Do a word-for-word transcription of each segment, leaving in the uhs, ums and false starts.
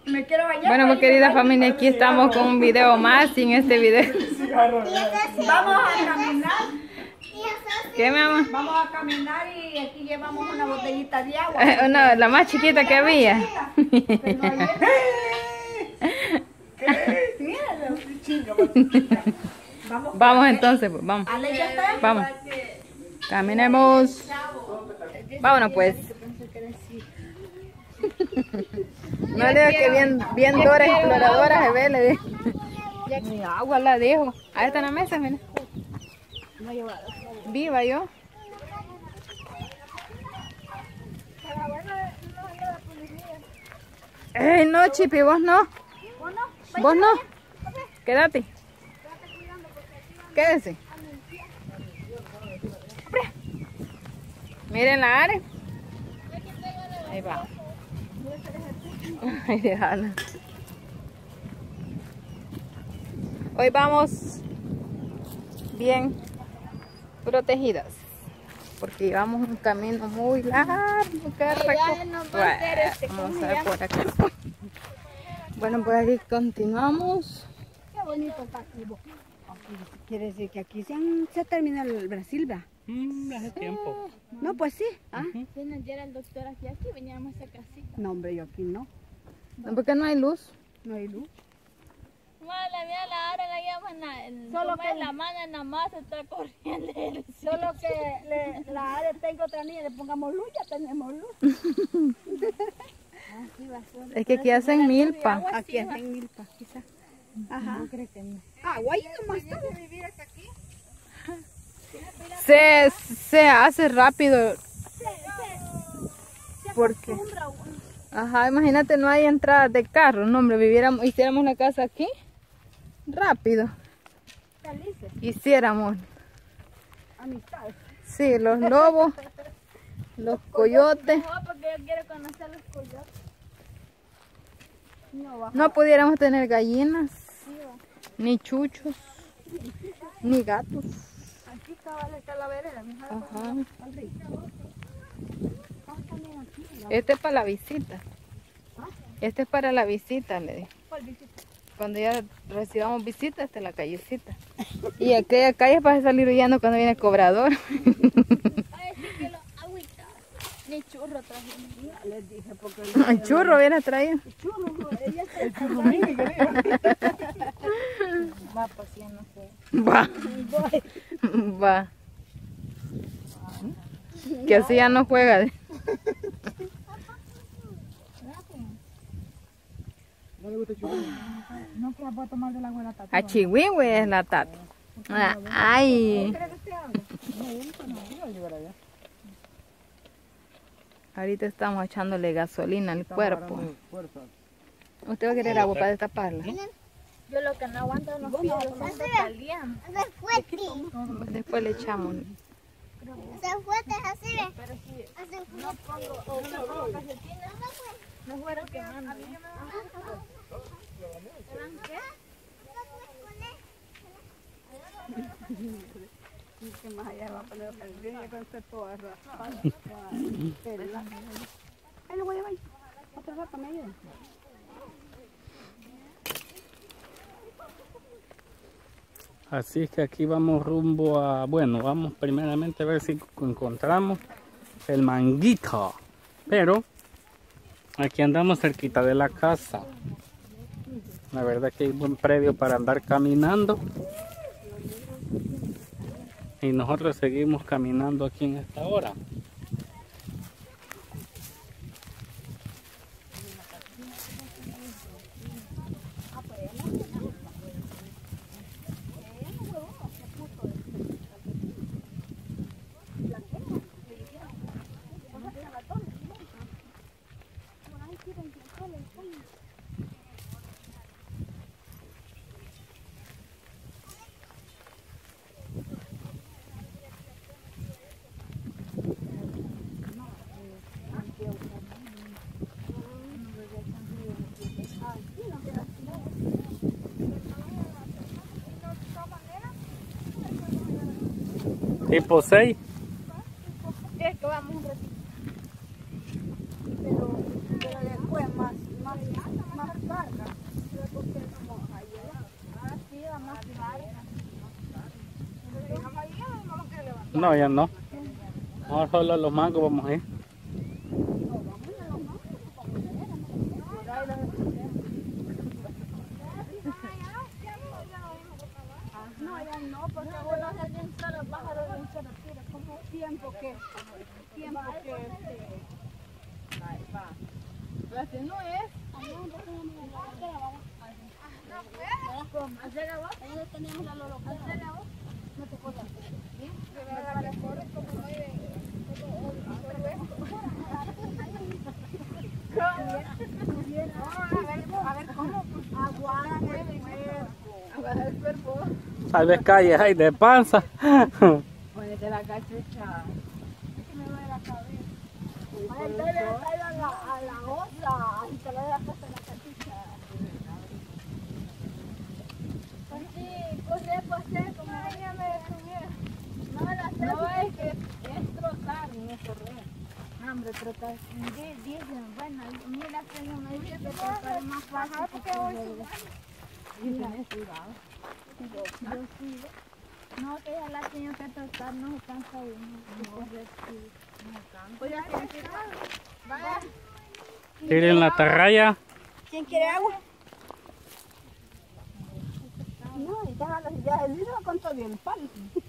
Me quiero bañar. Bueno, mi querida familia, aquí estamos con un video más sin este video. Vamos a caminar. ¿Qué, mi amor? Vamos a caminar y aquí llevamos una botellita de agua. Una, la más chiquita que había. Vamos, vamos entonces, pues, vamos. Ale, ya está. Vamos. Caminemos. Vámonos pues. No le digo que bien, bien Dora exploradora se ve, le digo. Mi agua la dejo. Ahí está en la mesa, mira. Viva yo. Ey, no, Chipi, vos no. Vos no. Quédate. Quédese. Miren la área. Ahí va. Ay, déjala. Hoy vamos bien protegidas porque llevamos un camino muy largo que recorrer. Vamos a ver por acá. Bueno, pues aquí continuamos. Qué bonito está aquí. Quiere decir que aquí se, han, se termina el Brasil, ¿verdad? Mm, hace tiempo. No, pues sí. ¿Ah? Si nos diera el doctor aquí, aquí veníamos a casita. No, hombre, yo aquí no. No, porque no hay luz. No hay luz. Mala, mira, la hora la llevamos en la, en, Solo como que- es la mano nada más está corriendo. Solo que le, la área tengo otra niña, le pongamos luz, ya tenemos luz. Es que aquí hacen milpa. Aquí es en Milpa, quizás. Ajá. Agua ahí nomás está. Se, se hace rápido. Porque, ajá, imagínate, no hay entradas de carro. No, hombre, viviéramos, hiciéramos la casa aquí. Rápido. Felices, Hiciéramos. amistades. Sí, los lobos, los coyotes. Mejor porque yo quiero conocer los coyotes. No va. No pudiéramos tener gallinas, ni chuchos, ni gatos. Aquí cabal está la vereda, mi hija. Ajá. Al río. Vamos también aquí. ¿no? Este es para la visita. Este es para la visita, le dije. ¿Cuál visita? Cuando ya recibamos visitas, esta es la callecita. Y aquella calle es para salir huyendo cuando viene el cobrador. Ay, sí que los agüitas. Ni churro trajimos. Ya les dije porque El churro viene traído. el churro, no, ella se El churro mini que le digo. Va, pues ya no sé. Va, va. Que así ya no juega. ¿No le gusta el churro? no que la puedo tomar del agua de la tata. A Chihuahua es la tata. Ah, ay. ¿Crees que usted habla? Iba a llevar allá. Ahorita estamos echándole gasolina al Estamos cuerpo. agarrando fuerza. ¿Usted va a querer agua para destaparla? Yo lo que no aguanto son los pies, los hombros salían. Después le echamos. Se fue, te así, ve. Pero si Así fue. no pongo, o no pongo calcetines, no fuera quemando. ¿Saben qué? Que más allá va a poner el río con usted toda raspada. Ahí lo voy a llevar. Otro rato me ayuda. Así es que aquí vamos rumbo a, bueno, vamos primeramente a ver si encontramos el manguito. Pero aquí andamos cerquita de la casa. La verdad que hay buen predio para andar caminando. Y nosotros seguimos caminando aquí en esta hora. Tipo seis. Es que vamos un ratito. Pero, pero después más, más, más. No, ya no. Ahora solo a los mangos vamos a ir. No, ya no, porque uno se bien solo, pájaro bien solo, tira como tiempo que, tiempo que, Pero así no es. Hacer agua. Ahí tenemos la lolocada. Hacer agua. No te cortas. a ver cómo, aguada el cuerpo. Aguanta el cuerpo. Tal vez calles hay de panza. Ponete la cachucha. Me duele la cabeza. Ay, entonces le traigo a la, a la otra y te lo dejas puesta en la cachucha. Pues sí, corre, pasé, como ella me detuviera. No, la sé. No es que es trotar, no es correr. Hambre, trotar. Dicen, bueno, mira que yo me dice que trotar es más fácil que correr. Y tenés cuidado. Yo sí. No, que ya la tengo que trotar, no se cansa uno. No, correr, sí. Pues ya tienes que vaya. Tiren la atarraya. ¿Quién quiere agua? No, y déjalo, ya el libro con todo el palo.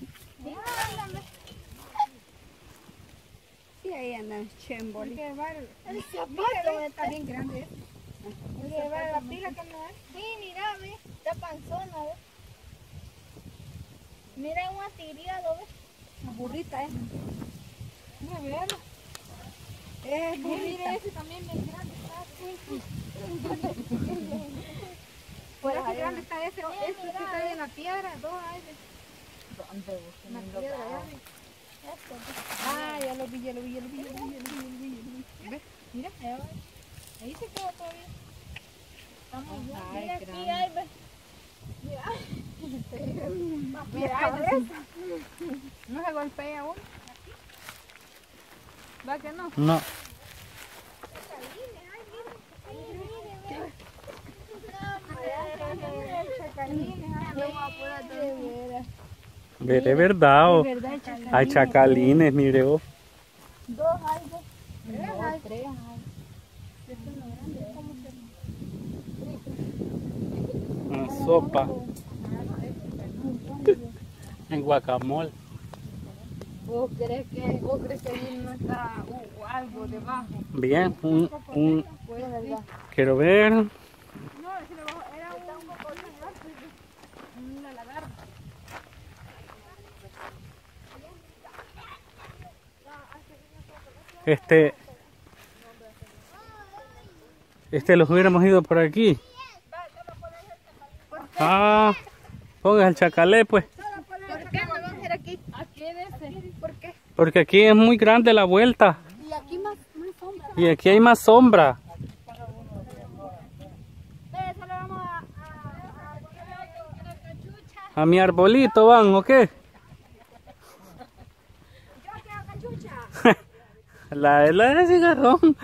Sí, ahí andan chemboli. El zapato está bien grande. Llevar la pila que no es. Sí, mira, ve. Está panzona, ve. Mira un atirado, ve. La burrita, ¿eh? Mira, mira. Es Mira, burrita. ese también bien grande está. Mira qué grande está ese. Este que está ahí en la piedra. Dos hay. Una piedra, ya ve. Ah, ya lo vi, ya lo vi, ya lo vi, ya lo vi, ya lo vi, ya lo vi, ya lo vi. ¿Ves? Mira, allá va. Ahí se quedó todavía. Está muy bien. Ay, Mira aquí, grande. ahí ve. Mira, ay, no se golpea uno. ¿Va que no? No. De verdad. Oh. Hay chacalines, mire vos. Dos hay, ve. Dos, tres. Una sopa. En guacamole. ¿Vos crees que, vos crees que ahí no está uh, algo debajo? Bien, un, un, Pues verdad. quiero ver. No, ese debajo era un poco de una lagarta. Este, este los hubiéramos ido por aquí. Ah, ponga el chacalé pues. ¿Por qué no vamos a ir aquí? Aquí en ese. ¿Por qué? Porque aquí es muy grande la vuelta. Y aquí más, más sombra. Y aquí hay más sombra. Pero solo vamos a... A mi arbolito van, ¿o qué? Yo quiero cachucha. La de la de cigarrón.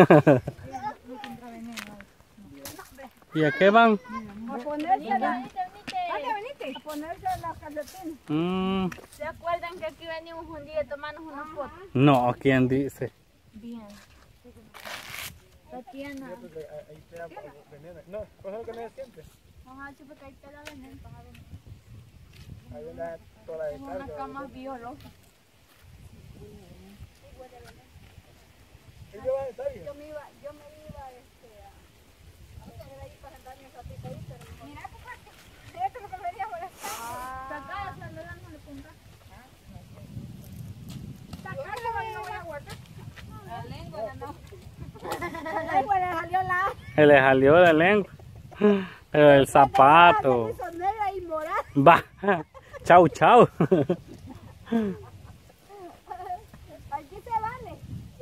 ¿Y a qué van? A ponerse la... Venite, Vale, venite. A ponerse la calcetín. Mm, ¿Se acuerdan que aquí venimos un día a tomarnos una foto? no, ¿quién dice? Bien. Tatiana. No, pues lo que no es siempre. Ajá, sí, porque ahí te la venden. Para ver. Ahí anda toda la Son unas descarga. camas biológicas. Él lleva está bien. Yo me iba, yo me iba este, a, a poner ahí para sentarme un ratito ahí, pero no. Mira, papá, esto es lo que me venía a molestar. Sacada, Sandra, no le pongas. Sacarlo, no voy a guardar. La lengua la no. La lengua le salió la... Se le salió la lengua. Pero el zapato. Se puso negra y morada. Va. Chau, chau. Aquí se vale.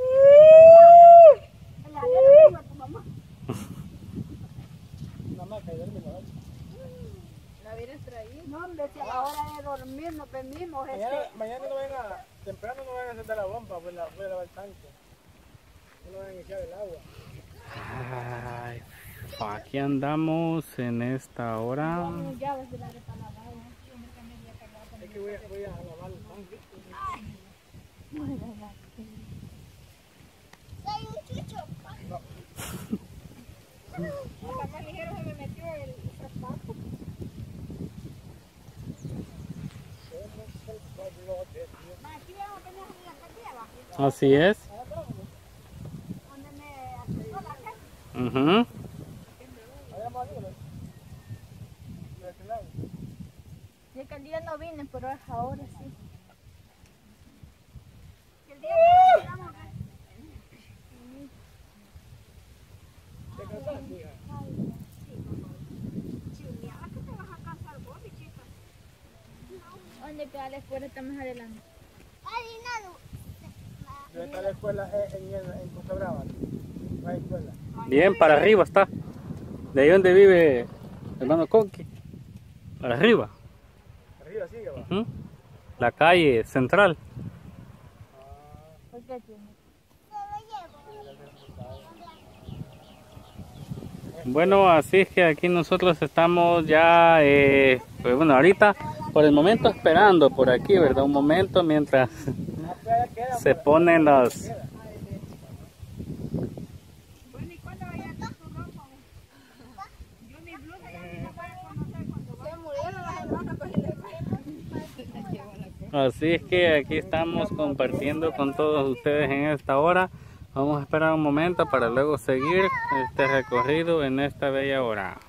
Le salió la lengua a tu mamá. Mamá, que duerme la noche. La hubieras traído. No, hombre, si a la hora de dormir nos venimos, Mañana, este... mañana no vengan a, temprano no vayan a sentar la bomba, pues la voy a lavar el tanque. No van a echar el agua. Ay, aquí andamos en esta hora. Llaves de la de palabra. Es Es que voy a, voy a lavar el tanque. Soy un chucho. Hasta más ligero se me metió el zapato. Aquí vamos apenas en la cartera. Así es. Donde me acercó la casa. Ujú. Allá más libre. De este lado. De que el día no vine, pero es ahora sí. Que el día que llegamos, ¿Te cansaste, hija? chileada, que te vas a cansar vos, mi chica. ¿Dónde queda la escuela? Está más adelante. Harinado. Yo está la escuela en, en, en Costa Brava. No hay escuela. Bien, para arriba está. De ahí donde vive hermano Conqui. Para arriba. Arriba sigue, va. Ujú. La calle central. ¿Por qué tiene? Bueno, así es que aquí nosotros estamos ya, eh, pues bueno, ahorita por el momento esperando por aquí, ¿verdad? Un momento mientras se ponen las... Bueno, ¿y cuándo vaya a tu ropa? Yo mi blusa ya ni la voy a conocer cuando vaya. Se murieron las hermanas con el Así es que aquí estamos compartiendo con todos ustedes en esta hora. Vamos a esperar un momento para luego seguir este recorrido en esta bella hora.